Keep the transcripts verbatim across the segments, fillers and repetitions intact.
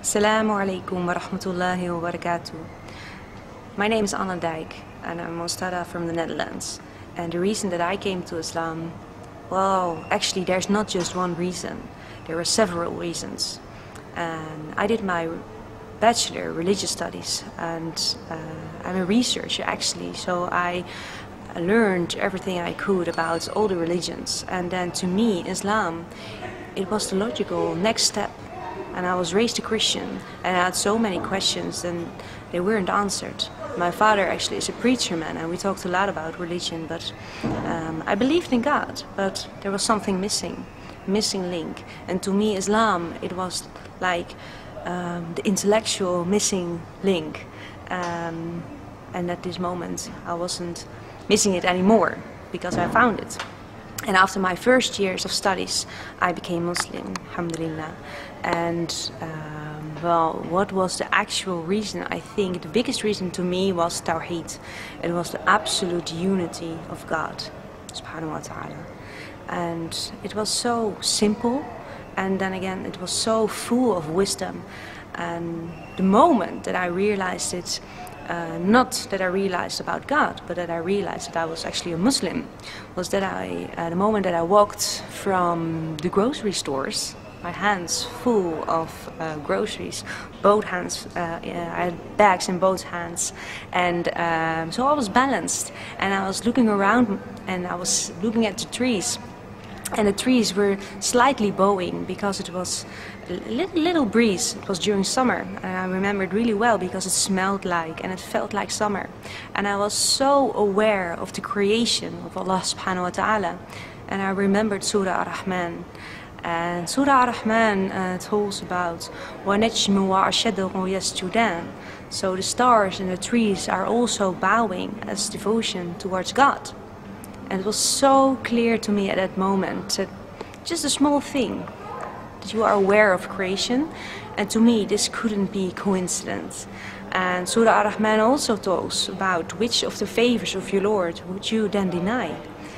Assalamu alaikum wa rahmatullahi wa barakatuh. My name is Anna Dijk and I'm Mostada from the Netherlands. And the reason that I came to Islam, well, actually there's not just one reason. There are several reasons. And I did my bachelor religious studies and uh, I'm a researcher actually, so I learned everything I could about all the religions. And then to me, Islam, it was the logical next step. And I was raised a Christian and I had so many questions and they weren't answered. My father actually is a preacher man and we talked a lot about religion, but um, I believed in God, but there was something missing, missing link. And to me, Islam, it was like um, the intellectual missing link. Um, and at this moment, I wasn't missing it anymore because I found it. And after my first years of studies, I became Muslim, alhamdulillah. And um, well, what was the actual reason? I think the biggest reason to me was Tawheed. It was the absolute unity of God, subhanahu wa ta'ala. And it was so simple, and then again, it was so full of wisdom. And the moment that I realized it, Uh, not that I realized about God, but that I realized that I was actually a Muslim, was that I, uh, the moment that I walked from the grocery stores, my hands full of uh, groceries, both hands, uh, yeah, I had bags in both hands, and um, so I was balanced, and I was looking around, and I was looking at the trees. And the trees were slightly bowing because it was a little, little breeze. It was during summer, and I remember it really well because it smelled like and it felt like summer. And I was so aware of the creation of Allah subhanahu wa ta'ala. And I remembered Surah Ar-Rahman. And Surah Ar-Rahman uh, talks about وَنَجْمُ وَعَشَدَهُ يَسْجُدَانِ. So the stars and the trees are also bowing as devotion towards God. And it was so clear to me at that moment that just a small thing, that you are aware of creation, and to me this couldn't be coincidence. And Surah Ar-Rahman also talks about which of the favors of your Lord would you then deny.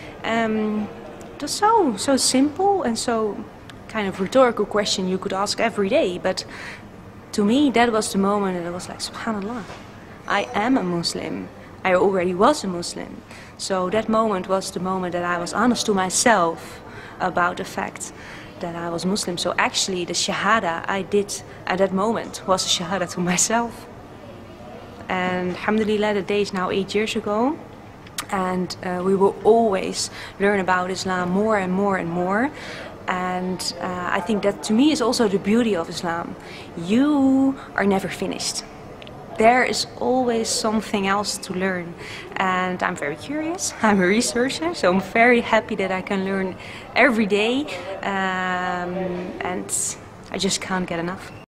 Um, it was so, so simple and so kind of rhetorical question you could ask every day, but to me that was the moment that I was like, subhanallah, I am a Muslim. I already was a Muslim. So that moment was the moment that I was honest to myself about the fact that I was Muslim. So actually the Shahada I did at that moment was a Shahada to myself. And alhamdulillah, the day is now eight years ago. And uh, we will always learn about Islam more and more and more. And uh, I think that to me is also the beauty of Islam. You are never finished. There is always something else to learn, and I'm very curious. I'm a researcher, so I'm very happy that I can learn every day, um, and I just can't get enough.